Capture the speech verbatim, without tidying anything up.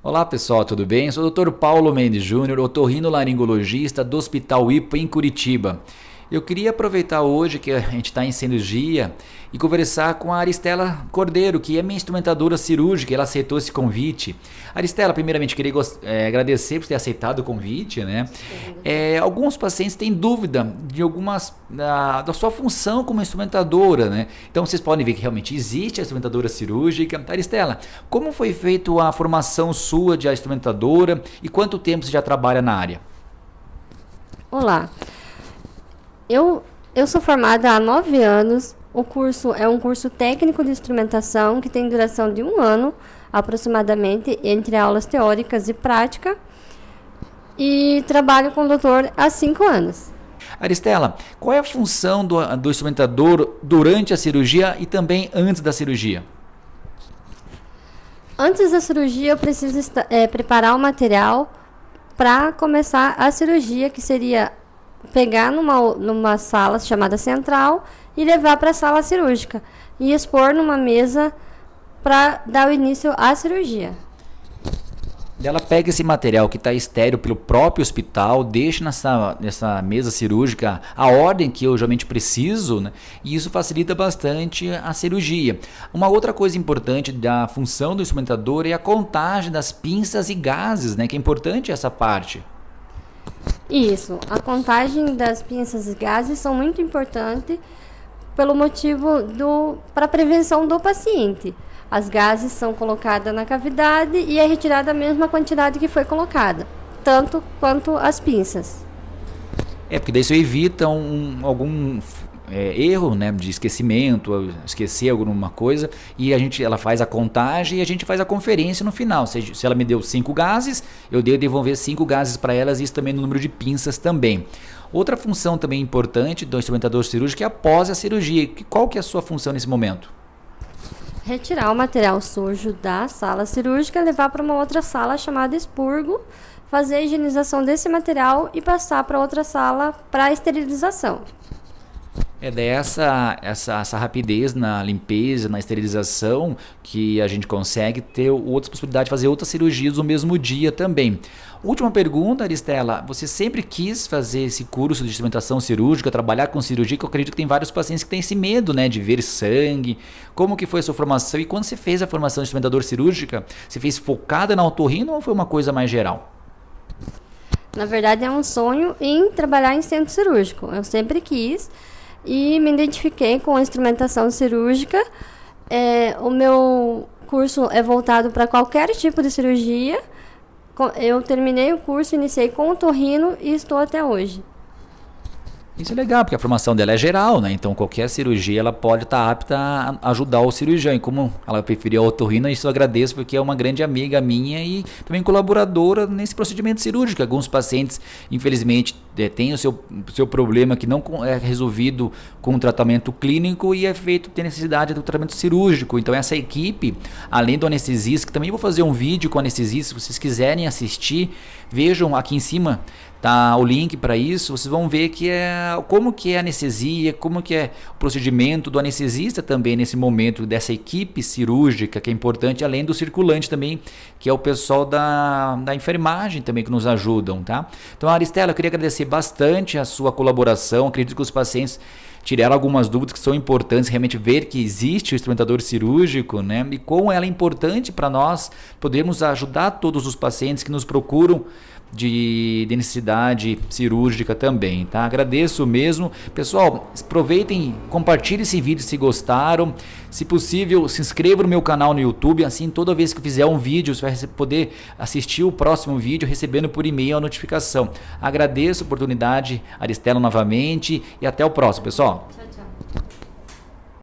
Olá pessoal, tudo bem? Eu sou o doutor Paulo Mendes Júnior, otorrinolaringologista do Hospital I P A em Curitiba. Eu queria aproveitar hoje que a gente está em cirurgia e conversar com a Aristela Cordeiro, que é minha instrumentadora cirúrgica. Ela aceitou esse convite. Aristela, primeiramente queria é, agradecer por ter aceitado o convite, né? É, alguns pacientes têm dúvida de algumas da, da sua função como instrumentadora, né? Então vocês podem ver que realmente existe a instrumentadora cirúrgica. Aristela, como foi feita a formação sua de instrumentadora e quanto tempo você já trabalha na área? Olá. Eu, eu sou formada há nove anos, o curso é um curso técnico de instrumentação que tem duração de um ano, aproximadamente, entre aulas teóricas e prática, e trabalho com o doutor há cinco anos. Aristela, qual é a função do, do instrumentador durante a cirurgia e também antes da cirurgia? Antes da cirurgia eu preciso é, preparar o material para começar a cirurgia, que seria pegar numa, numa sala chamada central e levar para a sala cirúrgica e expor numa mesa para dar o início à cirurgia. Ela pega esse material que está estéreo pelo próprio hospital, deixa nessa, nessa mesa cirúrgica a ordem que eu geralmente preciso, né? E isso facilita bastante a cirurgia. Uma outra coisa importante da função do instrumentador é a contagem das pinças e gases, né? Que é importante essa parte. Isso, a contagem das pinças e gases são muito importantes pelo motivo do para prevenção do paciente. As gases são colocadas na cavidade e é retirada a mesma quantidade que foi colocada, tanto quanto as pinças. É, porque daí isso evita um, algum é, erro, né, de esquecimento, esquecer alguma coisa, e a gente, ela faz a contagem e a gente faz a conferência no final. Se, se ela me deu cinco gases, eu devo devolver cinco gases para elas, e isso também no número de pinças também. Outra função também importante do instrumentador cirúrgico é após a cirurgia. Qual que é a sua função nesse momento? Retirar o material sujo da sala cirúrgica, levar para uma outra sala chamada expurgo, fazer a higienização desse material e passar para outra sala para esterilização. É dessa essa, essa rapidez na limpeza, na esterilização, que a gente consegue ter outras possibilidades de fazer outras cirurgias no mesmo dia também. Última pergunta, Aristela, você sempre quis fazer esse curso de instrumentação cirúrgica, trabalhar com cirurgia, que eu acredito que tem vários pacientes que têm esse medo, né, de ver sangue. Como que foi a sua formação? E quando você fez a formação de instrumentador cirúrgica, você fez focada na otorrino ou foi uma coisa mais geral? Na verdade é um sonho em trabalhar em centro cirúrgico, eu sempre quis. E me identifiquei com a instrumentação cirúrgica. É, o meu curso é voltado para qualquer tipo de cirurgia. Eu terminei o curso, iniciei com otorrino e estou até hoje. Isso é legal, porque a formação dela é geral, né? Então qualquer cirurgia ela pode estar apta a ajudar o cirurgião. E como ela preferiu a otorrino, isso eu agradeço, porque é uma grande amiga minha e também colaboradora nesse procedimento cirúrgico. Alguns pacientes, infelizmente, têm o seu, seu problema que não é resolvido com o tratamento clínico e é feito, tem necessidade do tratamento cirúrgico. Então essa equipe, além do anestesista, que também vou fazer um vídeo com o anestesista, se vocês quiserem assistir, vejam aqui em cima. Tá o link para isso, vocês vão ver que é como que é a anestesia, como que é o procedimento do anestesista também nesse momento, dessa equipe cirúrgica, que é importante, além do circulante também, que é o pessoal da, da enfermagem também que nos ajudam, tá? Então, Aristela, eu queria agradecer bastante a sua colaboração, acredito que os pacientes tiraram algumas dúvidas que são importantes, realmente ver que existe o instrumentador cirúrgico, né? E como ela é importante para nós podermos ajudar todos os pacientes que nos procuram de, de necessidade cirúrgica também, tá? Agradeço mesmo. Pessoal, aproveitem, compartilhem esse vídeo se gostaram. Se possível, se inscreva no meu canal no YouTube, assim toda vez que eu fizer um vídeo, você vai poder assistir o próximo vídeo recebendo por e-mail a notificação. Agradeço a oportunidade, Aristela, novamente, e até o próximo, pessoal. Tchau, tchau.